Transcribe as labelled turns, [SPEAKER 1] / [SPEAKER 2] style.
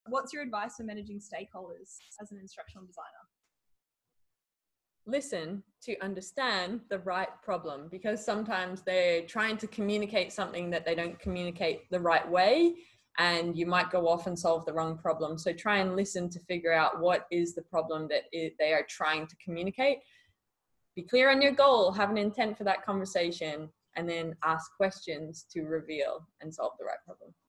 [SPEAKER 1] what's your advice for managing stakeholders as an instructional designer?
[SPEAKER 2] Listen to understand the right problem, because sometimes they're trying to communicate something that they don't communicate the right way, and you might go off and solve the wrong problem. So try and listen to figure out what is the problem that they are trying to communicate. Be clear on your goal, have an intent for that conversation, and then ask questions to reveal and solve the right problem.